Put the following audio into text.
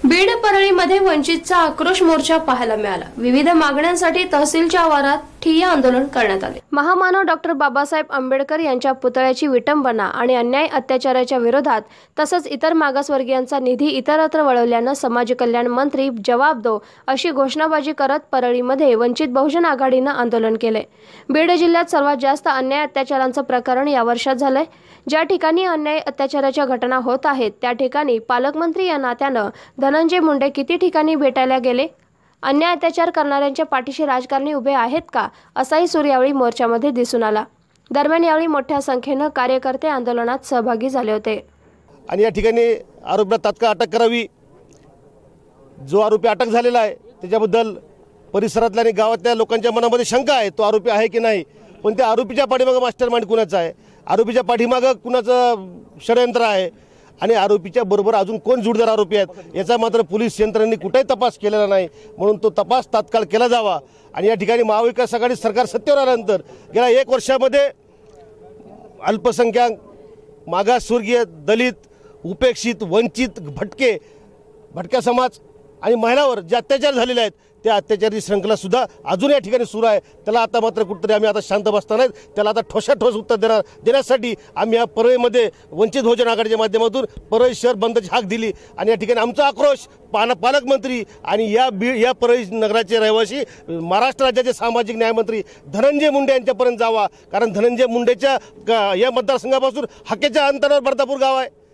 बीड परळीमध्ये वंचितचा आक्रोश मोर्चा पाहायला मिळाला। विविध मागण्यांसाठी तहसीलच्या आवारात ठिय्या आंदोलन करण्यात आले। महामानव डॉक्टर बाबासाहेब आंबेडकर यांच्या पुतळ्याची विटंबना आणि अन्याय अत्याचाराच्या विरोधात तसंच इतर मागासवर्गीयांचा निधी इतरत्र वळवल्यानं समाज कल्याण मंत्री जवाब दो अशी घोषणाबाजी करत परळीमध्ये वंचित बहुजन आघाडीनं आंदोलन केले। बीड जिल्ह्यात सर्वात जास्त अन्याय अत्याचारांचं प्रकरण या वर्षात झालंय। ज्या ठिकाणी अन्याय अत्याचाराच्या घटना होत आहेत त्या ठिकाणी पालकमंत्री या नात्यानं धनंजय मुंडे किती ठिकाणी भेटायला गेले? अन्याय अत्याचार करणाऱ्यांच्या पाठीशी राजकारणी उभे आहेत का, असाही सूर यावेळी मोर्चामध्ये दिसून आला। दरम्यान यावेळी मोठ्या संख्येनं कार्यकर्ते आंदोलनात सहभागी झाले होते। आणि या ठिकाणी आरोपीला तात्काळ अटक करावी। जो आरोपी अटक झालेला आहे त्याच्याबद्दल परिसरातल्या आणि गावातल्या लोकांच्या मनामध्ये शंका आहे, तो आरोपी आहे की नाही। पण त्या आरोपीच्या पाठीमागे मास्टरमाइंड कुणाचा आहे, आरोपीच्या पाठीमागे कुणाचं षडयंत्र आहे आणि आरोपीच्या बरोबर अजून कोण जोडदार आरोपी आहेत याचा मात्र पोलीस यंत्रणेने कुठेही तपास केलेला नाही। म्हणून तो तपास तात्काळ केला जावा। आणि या ठिकाणी महाविकास आघाडी सरकार सत्तेवर आल्यानंतर गेल्या 1 वर्षामध्ये अल्पसंख्याक, मागासवर्गीय, दलित, उपेक्षित, वंचित, भटक्या समाज आणि महिलांवर जे अत्याचार झालेले आहेत त्या अत्याचाराची श्रृंखला सुद्धा अजून या ठिकाणी सुरू आहे। त्याला आता मात्र कुठेतरी आम्ही आता शांत बसणार नाहीत, त्याला आता ठोस उत्तर देण्यासाठी आम्ही या परळीमध्ये वंचित बहुजन आघाडीच्या माध्यमातून परळी शहर बंदची हाक दिली। आणि या ठिकाणी आमचा आक्रोश पालकमंत्री आणि या परळी नगराचे रहिवासी महाराष्ट्र राज्याचे सामाजिक न्यायमंत्री धनंजय मुंडे यांच्यापर्यंत जावा। कारण धनंजय मुंडेच्या या मतदारसंघापासून हाकेच्या अंतरावर बर्दापूर गाव आहे।